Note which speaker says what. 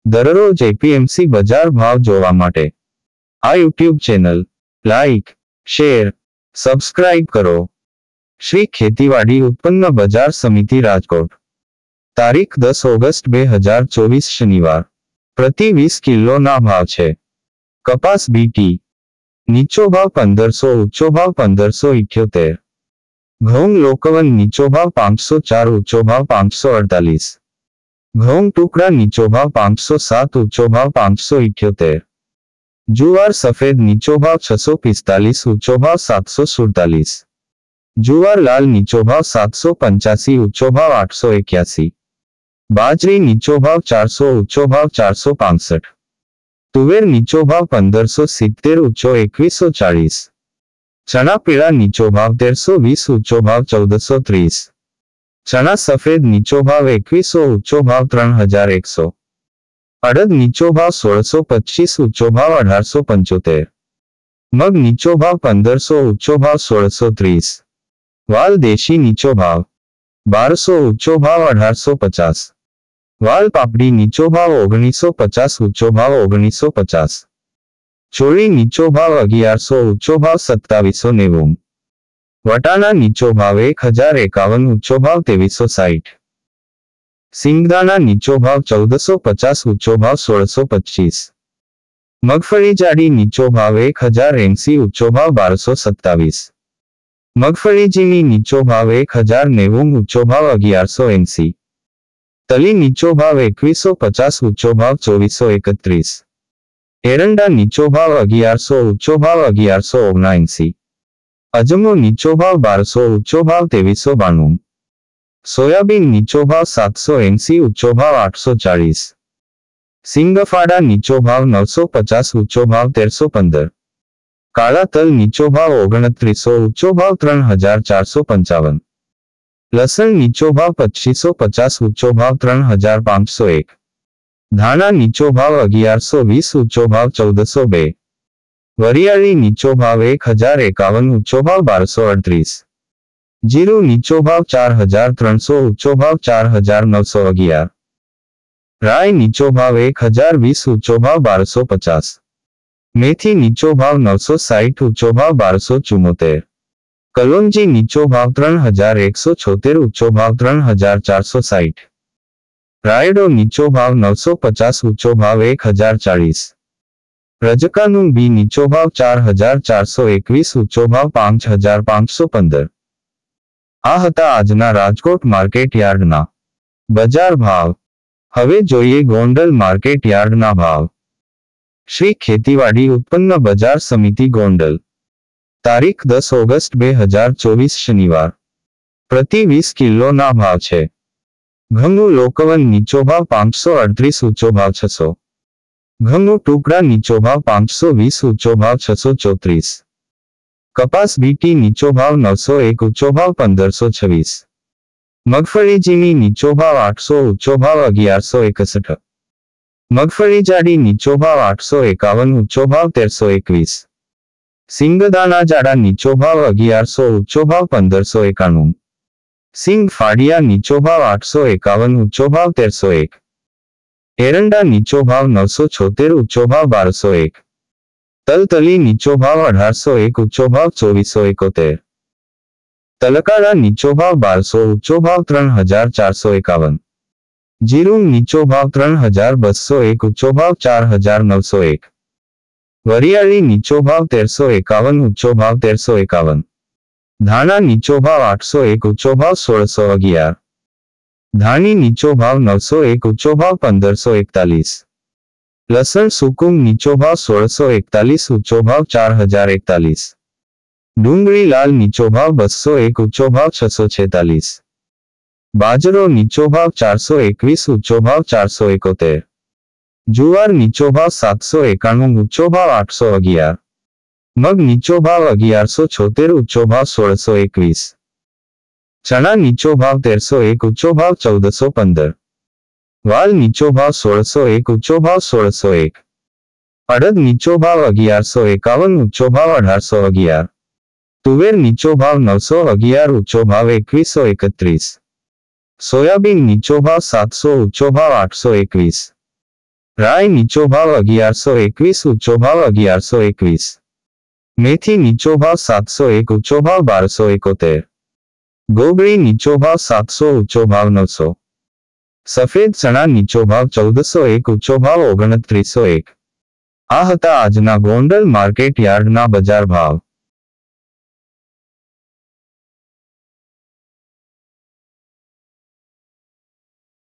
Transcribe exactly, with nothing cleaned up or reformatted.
Speaker 1: દરરોજ એપીએમસી બજાર ભાવ જોવા માટે આ YouTube channel like, share, subscribe કરો. શ્રી ખેતીવાડી ઉત્પન્ન બજાર સમિતિ રાજકોટ. તારીખ દસ ઓગસ્ટ બે હજાર ચોવીસ શનિવાર. પ્રતિ વીસ કિલોના ભાવ છે. કપાસ બીટી નીચો ભાવ પંદરસો, ઊંચો ભાવ પંદરસો ઇઠ્યોતેર. ઘઉં લોકવન નીચો ભાવ પાંચસો ચાર, ઊંચો ભાવ પાંચસો અડતાલીસ. ઘઉં ટુકડા નીચો ભાવ પાંચસો સાત, ઊંચો ભાવ પાંચસો ઇઠ્યોતેર. જુવાર સફેદ નીચો ભાવ છસો પિસ્તાલીસ, ઊંચો ભાવ સાતસો સુડતાલીસ. જુવાર લાલ નીચો ભાવ સાતસો પંચ્યાસી, ઊંચો ભાવ આઠસો એક્યાસી. બાજરી નીચો ભાવ ચારસો, ઊંચો ભાવ ચારસો પાંસઠ. તુવેર નીચો ભાવ પંદરસો સિત્તેર, ઊંચો એકવીસો ચાળીસ. ચણા પીળા નીચો ભાવ તેરસો વીસ, ઊંચો ભાવ ચૌદસો ત્રીસ. ચણા સફેદ નીચો ભાવ એકવીસો, ઊંચો ભાવ ત્રણ હજાર એકસો. અડદ નીચો ભાવ સોળસો પચીસ, ઊંચો ભાવ અઢારસો પંચોતેર. મગ નીચો ભાવ પંદરસો, ઊંચો ભાવ સોળસો ત્રીસ. વાલ દેશી નીચો ભાવ બારસો, ઊંચો ભાવ અઢારસો પચાસ. વાલ પાપડી નીચો ભાવ ઓગણીસો પચાસ, ઊંચો ભાવ ઓગણીસો પચાસ. ચોળી નીચો ભાવ અગિયારસો, ઊંચો ભાવ સત્તાવીસો નેવું. વટાણા નીચો ભાવ એક હજાર એકાવન, ઊંચો ભાવ ત્રેવીસો સાઠ. સિંગદાણા નીચો ભાવ ચૌદસો પચાસ, ઊંચો ભાવ સોળસો પચીસ. મગફળી જાડી નીચો ભાવ એક હજાર એંસી, ઊંચો ભાવ બારસો સત્તાવીસ. મગફળી ઝીણી નીચો ભાવ એક હજાર નેવું, ઊંચો ભાવ અગિયારસો એંસી. તલી નીચો ભાવ એકવીસો પચાસ, ઊંચો ભાવ ચોવીસો એકત્રીસ. એરંડા નીચો ભાવ અગિયારસો, ઊંચો ભાવ અગિયારસો ઓગણએંસી. અજમો નીચો ભાવ બારસો, ઊંચો ભાવ ત્રેવીસો બાણું. સોયાબીન નીચો ભાવ સાતસો એંસી, ઊંચો ભાવ આઠસો ચાળીસ. સિંગફાડા નીચો ભાવ નવસો પચાસ, ઊંચો ભાવ તેરસો પંદર. કાળા તલ નીચો ભાવ ઓગણત્રીસો, ઊંચો ભાવ ત્રણ હજાર ચારસો પંચાવન. લસણ નીચો ભાવ પચીસો પચાસ, ઊંચો ભાવ ત્રણ હજાર પાંચસો એક. ધાણા નીચો ભાવ અગિયારસો વીસ, ઊંચો ભાવ ચૌદસો બે. વરિયાળી નીચો ભાવ એક હજાર એકાવન, ઊંચો ભાવ બારસો અડત્રીસ. જીરું નીચો ભાવ ચાર હજાર ત્રણસો, ઊંચો ભાવ ચાર હજાર નવસો અગિયાર. રાય નીચો ભાવ એક હજાર વીસ, ઊંચો ભાવ બારસો પચાસ. મેથી નીચો ભાવ નવસો સાઠ, ઊંચો ભાવ બારસો ચુમ્મોતેર. કલોંજી નીચો ભાવ ત્રણ હજાર એકસો છોતેર, ઊંચો ભાવ ત્રણ હજાર ચારસો સાઠ. રાયડો નીચો ભાવ નવસો પચાસ, ઊંચો ભાવ એક હજાર ચાળીસ. રજકાનું બી નીચો ભાવ ચાર હજાર ચારસો એકવીસ, ઊંચો ભાવ પાંચ હજાર પાંચસો પંદર. આ હતા આજના રાજકોટ માર્કેટ યાર્ડના બજાર ભાવ. હવે જોઈએ ગોંડલ માર્કેટ યાર્ડના ભાવ. શ્રી ખેતીવાડી ઉત્પન્ન બજાર સમિતિ ગોંડલ. તારીખ દસ ઓગસ્ટ બે હજાર ચોવીસ શનિવાર. પ્રતિ વીસ કિલોના ભાવ છે. ઘઉં લોકવન નીચો ભાવ પાંચસો અડત્રીસ, ઊંચો ભાવ છસો. ઘઉં ટુકડા નીચો ભાવ પાંચસો વીસ, ઊંચો ભાવ છસો ચોત્રીસ. કપાસ બીટી નીચો ભાવ નવસો એક, ઊંચો ભાવ પંદરસો છવ્વીસ. મગફળી ઝીણી નીચો ભાવ આઠસો, ઊંચો ભાવ અગિયારસો એકસઠ. મગફળી જાડી નીચો ભાવ આઠસો એકાવન, ઊંચો ભાવ તેરસો એકવીસ. સિંગદાણા જાડા નીચો ભાવ અગિયારસો, ઊંચો ભાવ પંદરસો એકાણું. સિંગ ફાડિયા નીચો ભાવ આઠસો એકાવન, ઊંચો ભાવ તેરસો એક. એરંડા નીચો ભાવ નવસો છોતેર, ઊંચો ભાવ બારસો એક. તલતલી નીચો ભાવ અઢારસો એક, ઊંચો ભાવ ચોવીસો એકોતેર. તલકાળા નીચો ભાવ બારસો, ઊંચો ભાવ ત્રણ હજાર ચારસો એકાવન. જીરું નીચો ભાવ ત્રણ હજાર બસો એક, ઊંચો ભાવ ચાર હજાર નવસો એક. વરિયાળી નીચો ભાવ તેરસો એકાવન, ઊંચો ભાવ તેરસો એકાવન. ધાણા નીચો ભાવ આઠસો એક, ઊંચો ભાવ સોળસો અગિયાર. ધાણી નીચો ભાવ નવસો એક, ઊંચો ભાવ પંદરસો એકતાલીસ. લસણ સુકુમ નીચો ભાવ સોળસો એકતાલીસ, ઊંચો ભાવ ચાર હજાર એકતાલીસ. ડુંગળી લાલ નીચો ભાવ બસો એક, ઊંચો ભાવ છસો છેતાલીસ. બાજરો નીચો ભાવ ચારસો એકવીસ, ઊંચો ભાવ ચારસો એકોતેર. જુવાર નીચો ભાવ સાતસો એકાણું, ઊંચો ભાવ આઠસો અગિયાર. મગ નીચો ભાવ અગિયારસો છોતેર, ઊંચો ભાવ સોળસો એકવીસ. ચણા નીચો ભાવ તેરસો એક, ઊંચો ભાવ ચૌદસો પંદર. વાલ નીચો ભાવ સોળસો એક, ઊંચો ભાવ સોળસો એક. અડદ નીચો ભાવ અગિયારસો એકાવન, ઊંચો ભાવ અઢારસો અગિયાર. તુવેર નીચો ભાવ નવસો અગિયાર, ઊંચો ભાવ એકવીસો એકત્રીસ. સોયાબીન નીચો ભાવ સાતસો, ઊંચો ભાવ આઠસો એકવીસ. રાય નીચો ભાવ અગિયારસો એકવીસ, ઊંચો ભાવ અગિયારસો એકવીસ. મેથી નીચો ભાવ સાતસો એક, ઊંચો ભાવ બારસો એકોતેર. ગોગળી નીચો ભાવ સાતસો, ઊંચો ભાવ નવસો. સફેદ ચણા નીચો ભાવ ચૌદસો એક, ઊંચો ભાવ ઓગણત્રીસો એક. આ હતા આજના ગોંડલ માર્કેટ યાર્ડના બજાર ભાવ.